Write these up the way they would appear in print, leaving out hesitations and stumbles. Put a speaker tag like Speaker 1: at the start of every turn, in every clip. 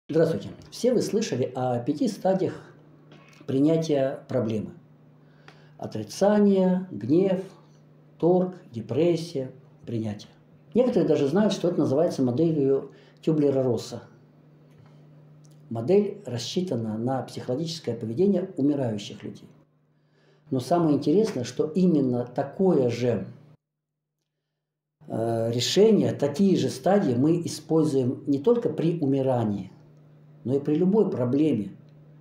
Speaker 1: Здравствуйте. Все вы слышали о 5 стадиях принятия проблемы. Отрицание, гнев, торг, депрессия, принятие. Некоторые даже знают, что это называется моделью Кюблера-Росса. Модель рассчитана на психологическое поведение умирающих людей. Но самое интересное, что именно такое же решение, такие же стадии мы используем не только при умирании, но и при любой проблеме.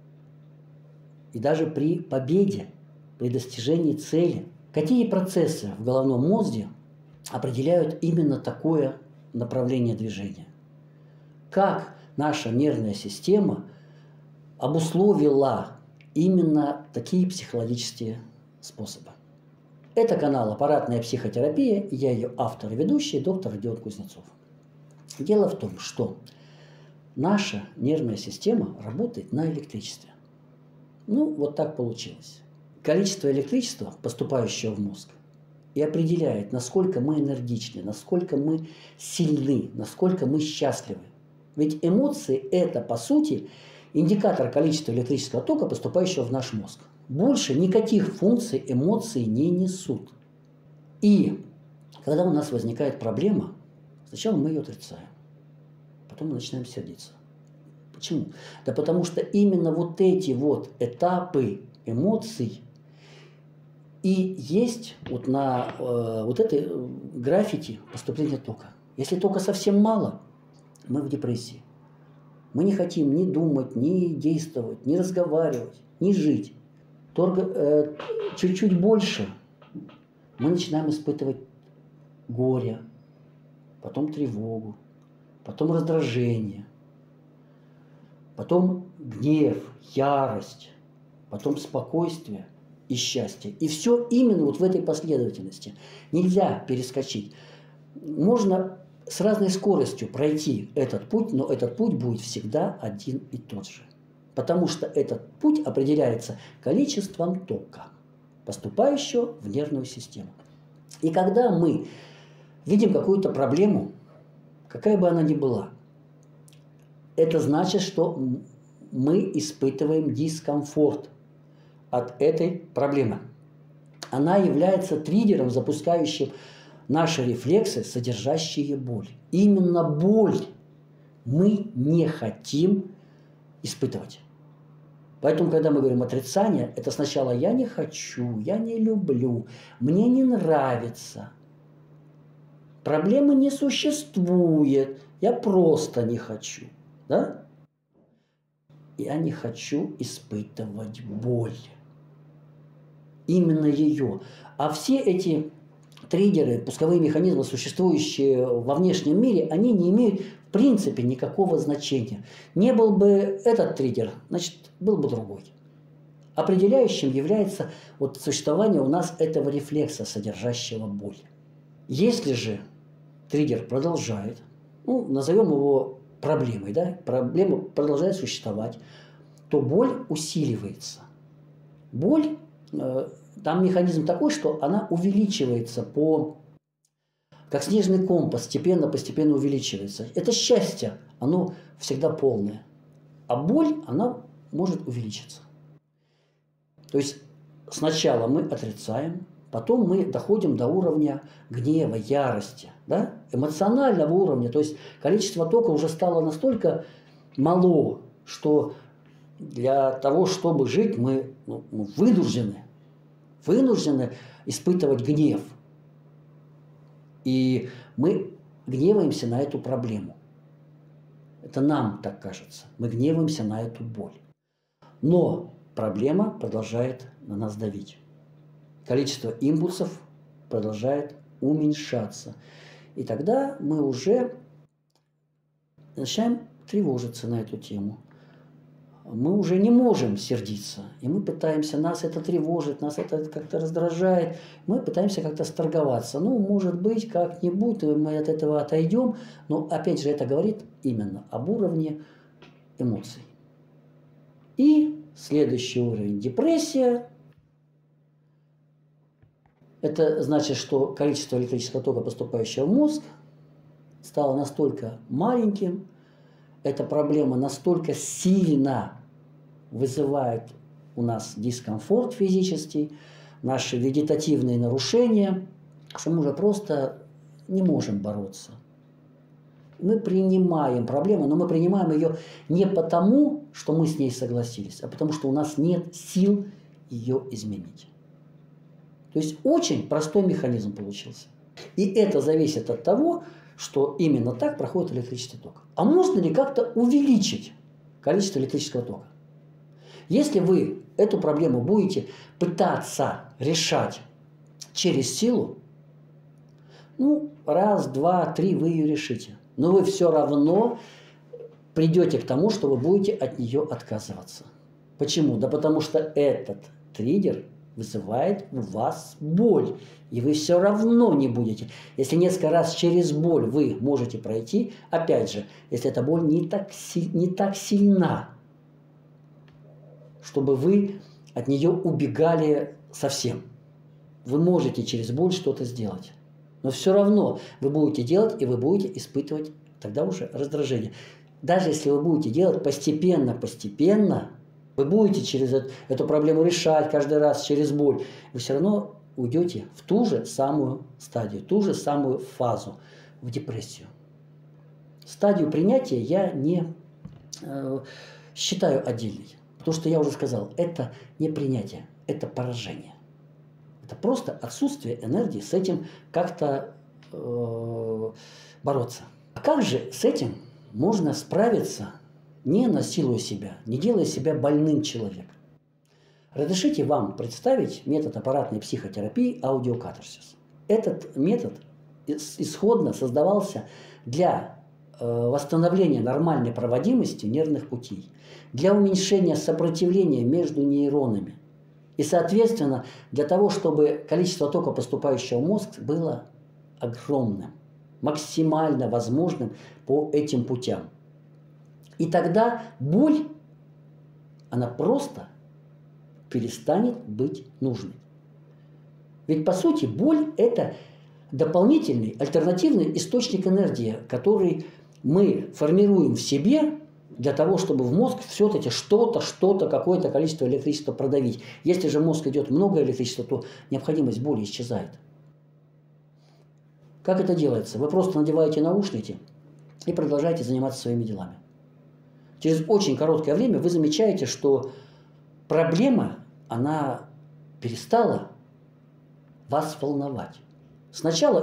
Speaker 1: И даже при победе, при достижении цели. Какие процессы в головном мозге определяют именно такое направление движения? Как наша нервная система обусловила именно такие психологические способы? Это канал «Аппаратная психотерапия», я ее автор и ведущий, доктор Родион Кузнецов. Дело в том, что наша нервная система работает на электричестве. Ну, вот так получилось. Количество электричества, поступающего в мозг, и определяет, насколько мы энергичны, насколько мы сильны, насколько мы счастливы. Ведь эмоции – это, по сути, индикатор количества электрического тока, поступающего в наш мозг. Больше никаких функций эмоции не несут. И когда у нас возникает проблема, сначала мы ее отрицаем, потом мы начинаем сердиться. Почему? Да потому что именно вот эти вот этапы эмоций и есть вот на вот этой графике поступления тока. Если тока совсем мало, мы в депрессии. Мы не хотим ни думать, ни действовать, ни разговаривать, ни жить. Чуть-чуть больше мы начинаем испытывать горе, потом тревогу, потом раздражение, потом гнев, ярость, потом спокойствие и счастье. И все именно вот в этой последовательности. Нельзя перескочить. Можно с разной скоростью пройти этот путь, но этот путь будет всегда один и тот же. Потому что этот путь определяется количеством тока, поступающего в нервную систему. И когда мы видим какую-то проблему, какая бы она ни была, это значит, что мы испытываем дискомфорт от этой проблемы. Она является триггером, запускающим наши рефлексы, содержащие боль. Именно боль мы не хотим испытывать. Поэтому, когда мы говорим отрицание, это сначала я не хочу, я не люблю, мне не нравится. Проблемы не существует, я просто не хочу. Да? Я не хочу испытывать боль. Именно ее. А все эти триггеры, пусковые механизмы, существующие во внешнем мире, они не имеют в принципе никакого значения. Не был бы этот триггер, значит, был бы другой. Определяющим является вот существование у нас этого рефлекса, содержащего боль. Если же триггер продолжает, назовем его проблемой, да, проблема продолжает существовать, то боль усиливается. Боль, там механизм такой, что она увеличивается как снежный ком, постепенно увеличивается. Это счастье, оно всегда полное. А боль, она может увеличиться. То есть сначала мы отрицаем, потом мы доходим до уровня гнева, ярости, да? Эмоционального уровня. То есть количество тока уже стало настолько мало, что для того, чтобы жить, мы вынуждены испытывать гнев. И мы гневаемся на эту проблему. Это нам так кажется. Мы гневаемся на эту боль. Но проблема продолжает на нас давить. Количество импульсов продолжает уменьшаться. И тогда мы уже начинаем тревожиться на эту тему. Мы уже не можем сердиться. И мы пытаемся, нас это тревожит, нас это как-то раздражает. Мы пытаемся как-то сторговаться. Может быть, как-нибудь мы от этого отойдем. Но опять же, это говорит именно об уровне эмоций. И следующий уровень – депрессия. Это значит, что количество электрического тока, поступающего в мозг, стало настолько маленьким. эта проблема настолько сильно вызывает у нас дискомфорт физический, наши вегетативные нарушения, что мы уже просто не можем бороться. Мы принимаем проблему, но мы принимаем ее не потому, что мы с ней согласились, а потому что у нас нет сил ее изменить. То есть очень простой механизм получился. И это зависит от того, что именно так проходит электрический ток. А можно ли как-то увеличить количество электрического тока? Если вы эту проблему будете пытаться решать через силу, ну, раз, два, три вы ее решите. Но вы все равно придете к тому, что вы будете от нее отказываться. Почему? Да потому что этот триггер вызывает у вас боль. И вы все равно не будете. Если несколько раз через боль вы можете пройти, опять же, если эта боль не так сильна, чтобы вы от нее убегали совсем. Вы можете через боль что-то сделать. Но все равно вы будете делать, и вы будете испытывать тогда уже раздражение. Даже если вы будете делать постепенно, вы будете через эту проблему решать каждый раз через боль, вы все равно уйдете в ту же самую стадию, ту же самую фазу, в депрессию. Стадию принятия я не считаю отдельной. Потому что я уже сказал, это не принятие, это поражение. Это просто отсутствие энергии с этим как-то бороться. А как же с этим можно справиться, не насилуя себя, не делая себя больным человеком? Разрешите вам представить метод аппаратной психотерапии аудиокатарсис. Этот метод исходно создавался для восстановления нормальной проводимости нервных путей, для уменьшения сопротивления между нейронами и, соответственно, для того, чтобы количество тока, поступающего в мозг, было огромным, максимально возможным по этим путям. И тогда боль, она просто перестанет быть нужной. Ведь, по сути, боль – это дополнительный, альтернативный источник энергии, который мы формируем в себе для того, чтобы в мозг все-таки что-то, какое-то количество электричества продавить. Если же в мозг идет много электричества, то необходимость боли исчезает. Как это делается? Вы просто надеваете наушники и продолжаете заниматься своими делами. Через очень короткое время вы замечаете, что проблема, она перестала вас волновать. Сначала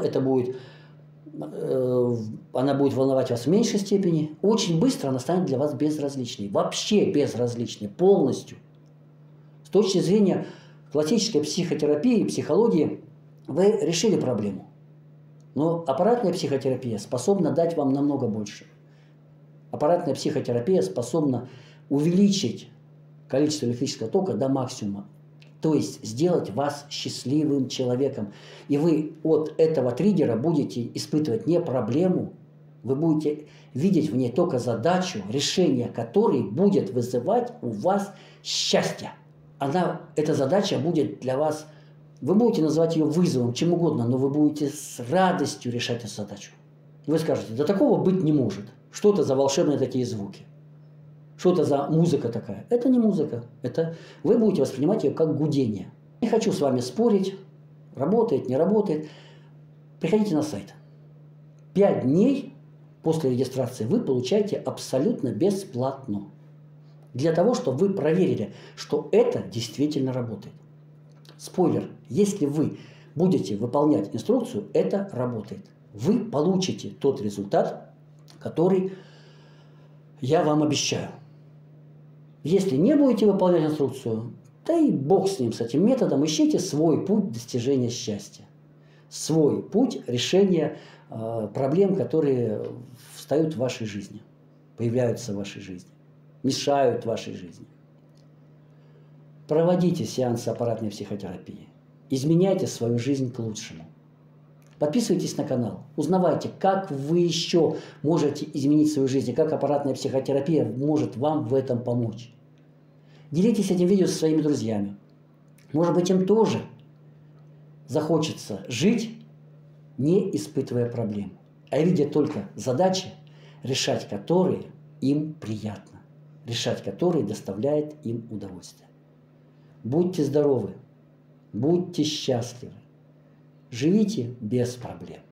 Speaker 1: она будет волновать вас в меньшей степени. Очень быстро она станет для вас безразличной. Вообще безразличной. Полностью. С точки зрения классической психотерапии, психологии, вы решили проблему. Но аппаратная психотерапия способна дать вам намного больше. Аппаратная психотерапия способна увеличить количество электрического тока до максимума. То есть сделать вас счастливым человеком. И вы от этого триггера будете испытывать не проблему, вы будете видеть в ней только задачу, решение которой будет вызывать у вас счастье. Эта задача будет для вас, вы будете называть ее вызовом, чем угодно, но вы будете с радостью решать эту задачу. Вы скажете, да такого быть не может. Что это за волшебные такие звуки? Что это за музыка такая? Это не музыка. Это вы будете воспринимать ее как гудение. Не хочу с вами спорить, работает, не работает. Приходите на сайт. 5 дней после регистрации вы получаете абсолютно бесплатно. Для того, чтобы вы проверили, что это действительно работает. Спойлер, если вы будете выполнять инструкцию, это работает. Вы получите тот результат, который я вам обещаю. Если не будете выполнять инструкцию, да и бог с ним, с этим методом, ищите свой путь достижения счастья. Свой путь решения проблем, которые встают в вашей жизни, появляются в вашей жизни, мешают вашей жизни. Проводите сеансы аппаратной психотерапии. Изменяйте свою жизнь к лучшему. Подписывайтесь на канал, узнавайте, как вы еще можете изменить свою жизнь, и как аппаратная психотерапия может вам в этом помочь. Делитесь этим видео со своими друзьями. Может быть, им тоже захочется жить, не испытывая проблем, а видя только задачи, решать которые им приятно, решать которые доставляет им удовольствие. Будьте здоровы, будьте счастливы, живите без проблем.